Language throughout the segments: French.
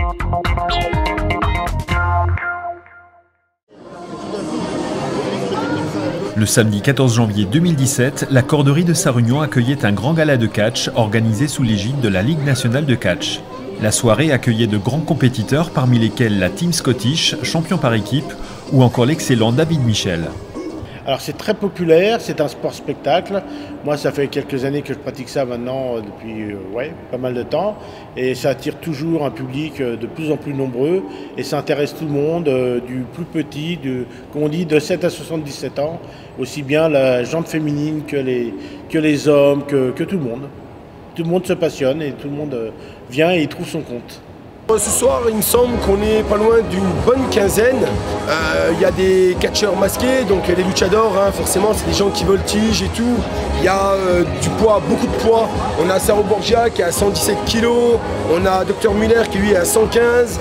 Le samedi 14 janvier 2017, la Corderie de Sarre-Union accueillait un grand gala de catch organisé sous l'égide de la Ligue nationale de catch. La soirée accueillait de grands compétiteurs parmi lesquels la Team Scottish, champion par équipe, ou encore l'excellent David Michel. Alors c'est très populaire, c'est un sport spectacle. Moi ça fait quelques années que je pratique ça maintenant depuis pas mal de temps. Et ça attire toujours un public de plus en plus nombreux. Et ça intéresse tout le monde, du plus petit, comme on dit, de 7 à 77 ans. Aussi bien la gente féminine que les hommes, que tout le monde. Tout le monde se passionne et tout le monde vient et y trouve son compte. Ce soir, il me semble qu'on est pas loin d'une bonne quinzaine. Il y a des catcheurs masqués, donc les luchadors, hein, forcément, c'est des gens qui voltigent et tout. Il y a du poids, beaucoup de poids. On a Saro Borgia qui est à 117 kg, on a Dr Muller qui lui est à 115,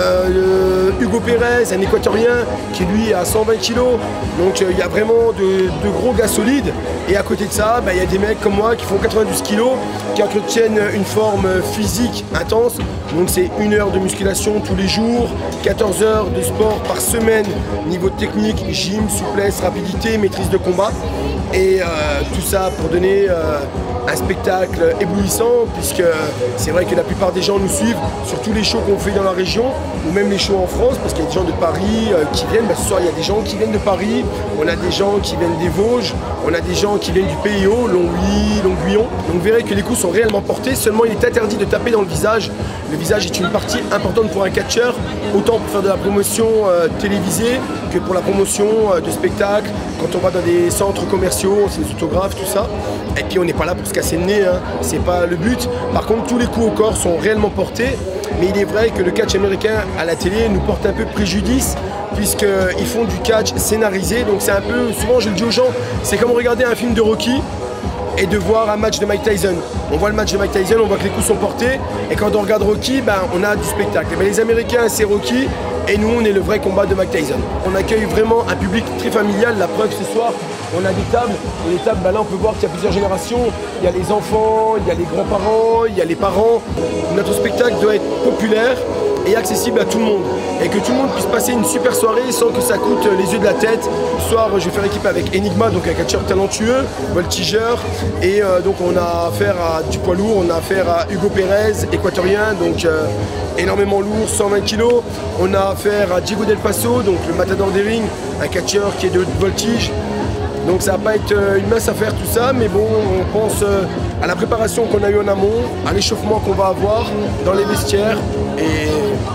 Hugo Pérez, un équatorien, qui lui est à 120 kg. Donc il y a vraiment de gros gars solides. Et à côté de ça, il y a des mecs comme moi qui font 92 kg, qui entretiennent une forme physique intense. Donc c'est 1 heure de musculation tous les jours, 14 heures de sport par semaine, niveau technique, gym, souplesse, rapidité, maîtrise de combat. Et tout ça pour donner un spectacle éblouissant, puisque c'est vrai que la plupart des gens nous suivent sur tous les shows qu'on fait dans la région, ou même les shows en France, parce qu'il y a des gens de Paris qui viennent. Ce soir, il y a des gens qui viennent de Paris, on a des gens qui viennent des Vosges, on a des gens qui viennent du Pays Haut, Longwy, Longuyon. Donc vous verrez que les coups sont réellement portés, seulement il est interdit de taper dans le visage. Le visage est une partie importante pour un catcheur, autant pour faire de la promotion télévisée que pour la promotion de spectacles, quand on va dans des centres commerciaux, c'est des autographes, tout ça. Et puis on n'est pas là pour se casser le nez, hein. C'est pas le but. Par contre, tous les coups au corps sont réellement portés, mais il est vrai que le catch américain à la télé nous porte un peu préjudice, puisqu'ils font du catch scénarisé, donc c'est un peu, souvent je le dis aux gens, c'est comme regarder un film de Rocky et de voir un match de Mike Tyson. On voit le match de Mike Tyson, on voit que les coups sont portés, et quand on regarde Rocky, on a du spectacle. Et les Américains, c'est Rocky, et nous, on est le vrai combat de Mike Tyson. On accueille vraiment un public très familial. La preuve, ce soir, on a des tables, et les tables, là, on peut voir qu'il y a plusieurs générations. Il y a les enfants, il y a les grands-parents, il y a les parents. Notre spectacle doit être populaire et accessible à tout le monde, et que tout le monde puisse passer une super soirée sans que ça coûte les yeux de la tête. Ce soir, je vais faire équipe avec Enigma, donc un catcheur talentueux, voltigeur, et donc on a affaire à du poids lourd, on a affaire à Hugo Pérez, équatorien, donc énormément lourd, 120 kg. On a affaire à Diego Del Paso, donc le matador des rings, un catcheur qui est de voltige. Donc ça va pas être une mince affaire tout ça, mais bon, on pense à la préparation qu'on a eue en amont, à l'échauffement qu'on va avoir dans les vestiaires, et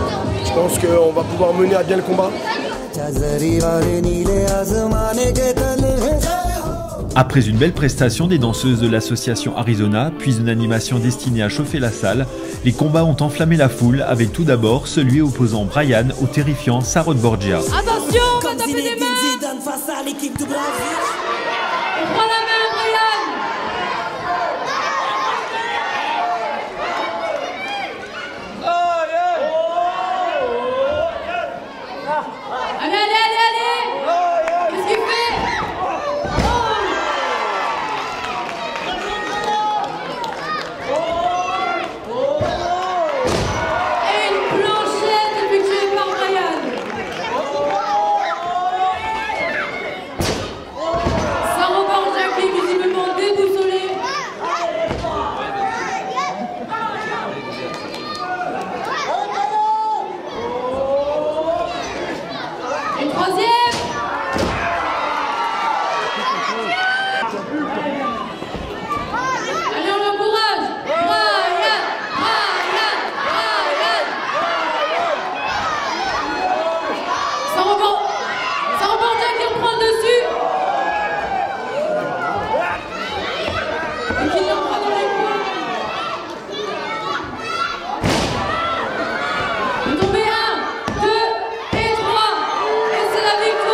je pense qu'on va pouvoir mener à bien le combat. Après une belle prestation des danseuses de l'association Arizona, puis une animation destinée à chauffer la salle, les combats ont enflammé la foule, avec tout d'abord celui opposant Brian au terrifiant Saro Borgia. Attention, on va taper des mains. Face à l'équipe du Brésil. On prend la main, Brian. Allez. Qu'est-ce qu'il fait? Et une planchette effectuée par Brian. Saro Borgia qui est visiblement déboussolé. Une troisième. Allez, on l'encourage. Brian. Saro Borgia qui reprend le dessus. Et qui l'envoie dans les coins. Une tombée 1, 2 et 3. Et c'est la victoire.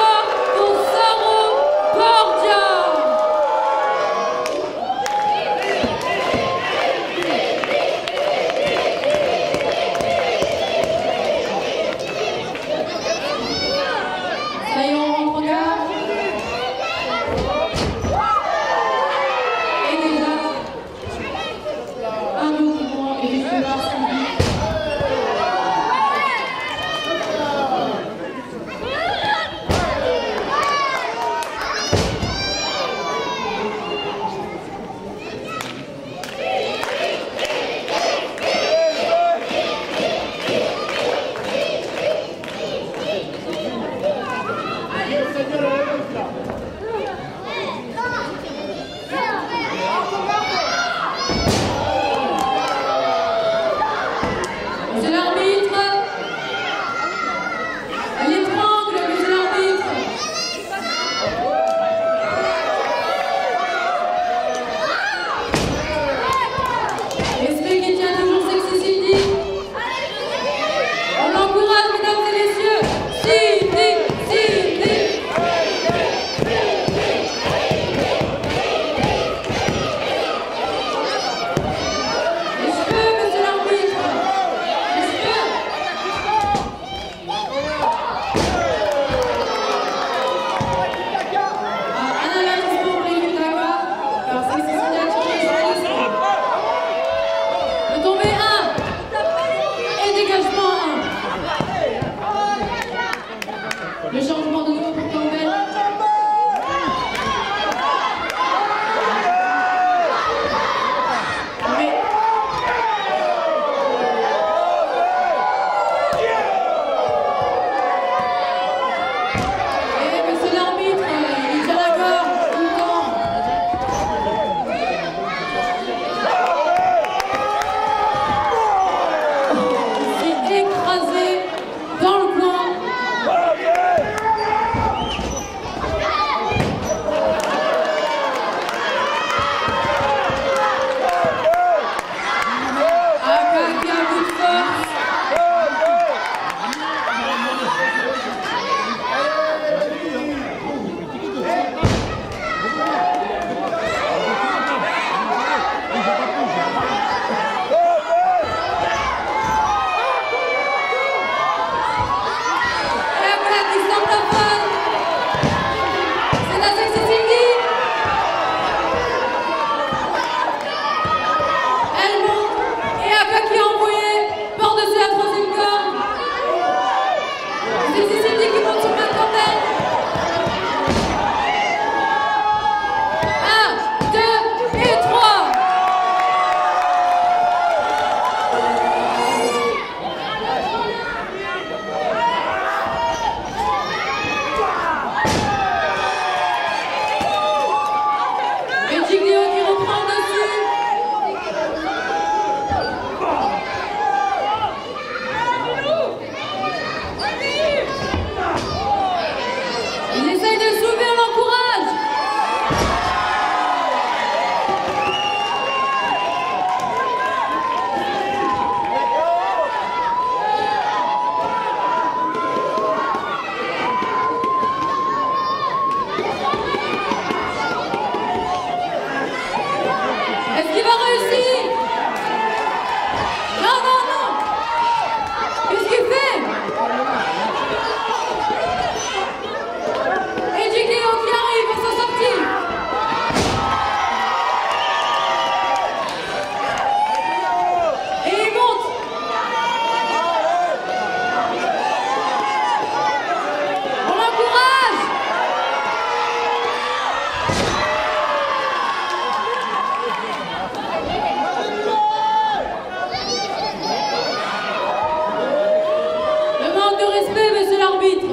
respect, monsieur l'arbitre.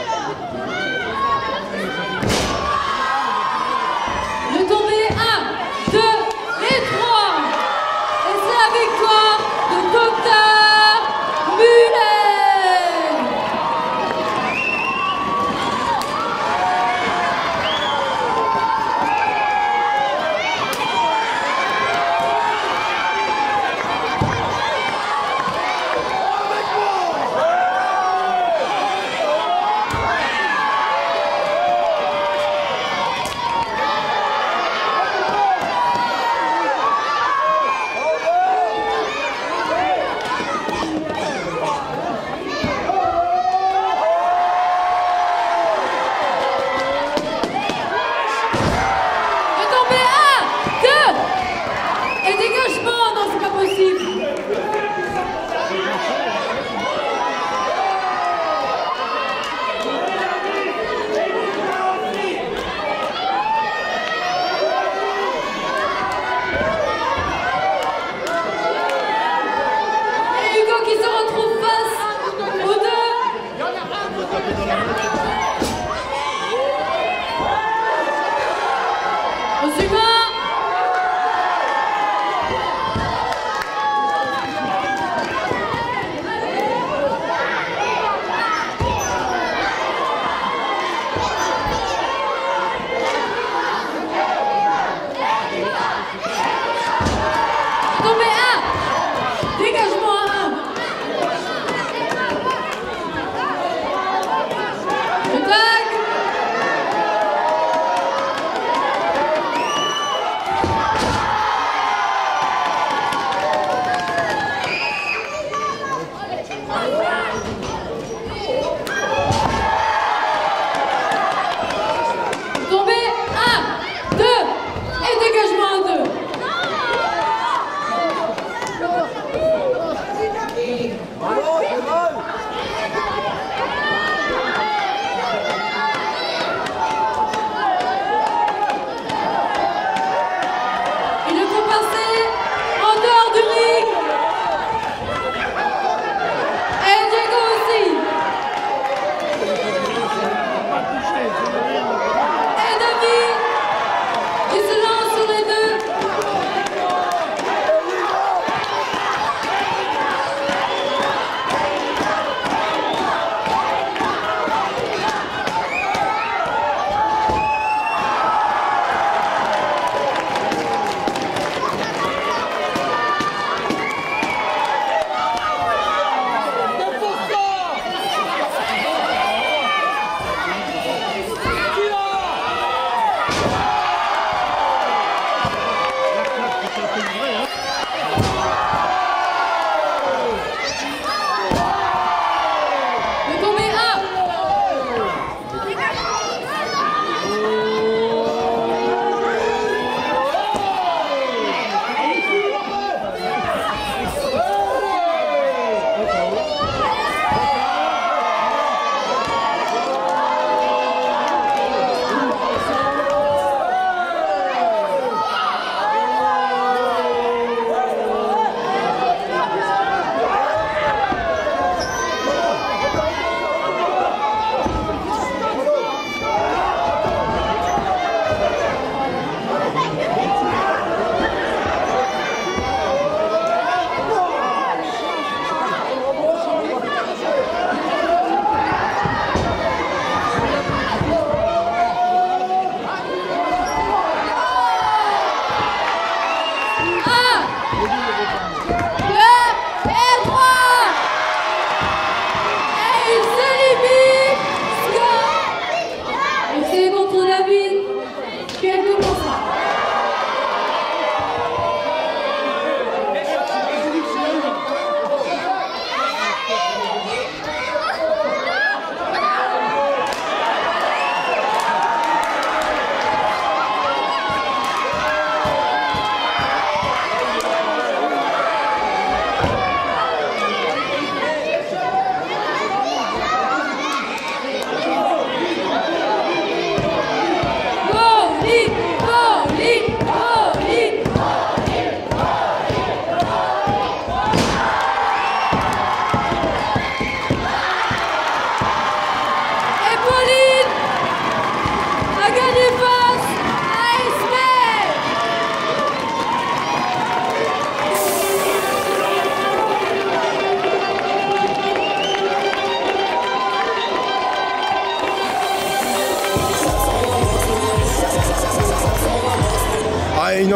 Le tombé 1, 2 et 3. Et c'est la victoire de Dr Muller.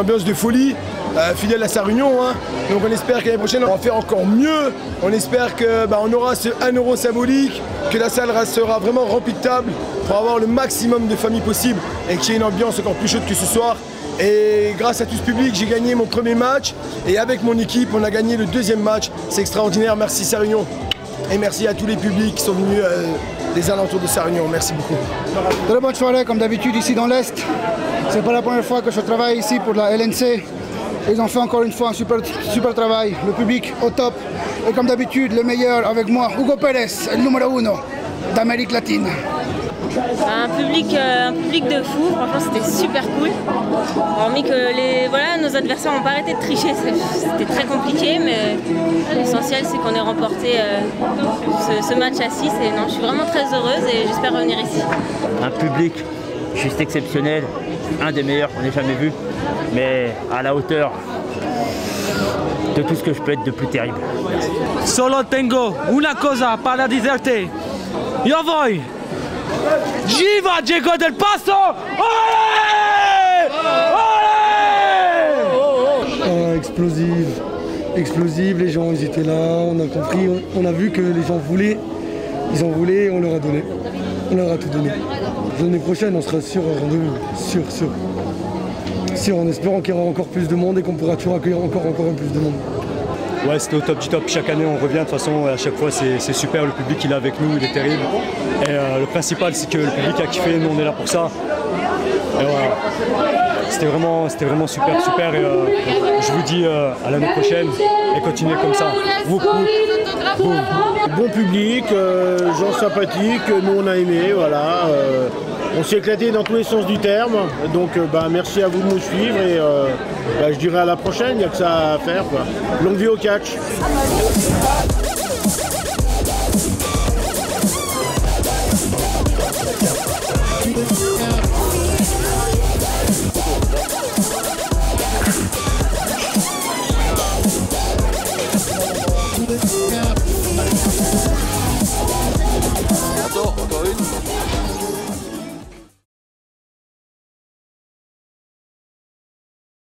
ambiance de folie, fidèle à Sarre-Union. Hein. Donc on espère que l'année prochaine on va faire encore mieux. On espère qu'on aura ce 1 € symbolique, que la salle sera vraiment remplie de tables pour avoir le maximum de familles possible et qu'il y ait une ambiance encore plus chaude que ce soir. Et grâce à tout ce public, j'ai gagné mon premier match et avec mon équipe, on a gagné le deuxième match. C'est extraordinaire, merci Sarre-Union. Et merci à tous les publics qui sont venus des alentours de Sarre-Union. Merci beaucoup. Très bonne soirée comme d'habitude ici dans l'Est. C'est pas la première fois que je travaille ici pour la LNC. Ils ont fait encore une fois un super travail. Le public au top. Et comme d'habitude, le meilleur avec moi, Hugo Pérez, le numéro 1 d'Amérique latine. Un public de fou, franchement c'était super cool. Hormis que nos adversaires n'ont pas arrêté de tricher, c'était très compliqué, mais l'essentiel c'est qu'on ait remporté ce match à 6 et non, je suis vraiment très heureuse et j'espère revenir ici. Un public juste exceptionnel, un des meilleurs qu'on ait jamais vu, mais à la hauteur de tout ce que je peux être de plus terrible. Solo tengo una cosa para dirte. Yo voy. Viva Diego del Paso! Explosive, les gens ils étaient là, on a compris, on a vu que les gens voulaient, ils en voulaient, on leur a donné, on leur a tout donné. L'année prochaine on sera sûr au rendez-vous, sûr, en espérant qu'il y aura encore plus de monde et qu'on pourra toujours accueillir encore un plus de monde. Ouais, c'était au top du top. Chaque année, on revient. De toute façon, à chaque fois, c'est super. Le public, il est avec nous, il est terrible. Et le principal, c'est que le public a kiffé. Nous, on est là pour ça. Et voilà. C'était vraiment super. Et je vous dis à l'année prochaine et continuez comme ça. Bon public, gens sympathiques. Nous, on a aimé. Voilà. On s'est éclaté dans tous les sens du terme. Donc, merci à vous de nous suivre. Et je dirais à la prochaine. Il n'y a que ça à faire, quoi. Longue vie au catch. Yeah.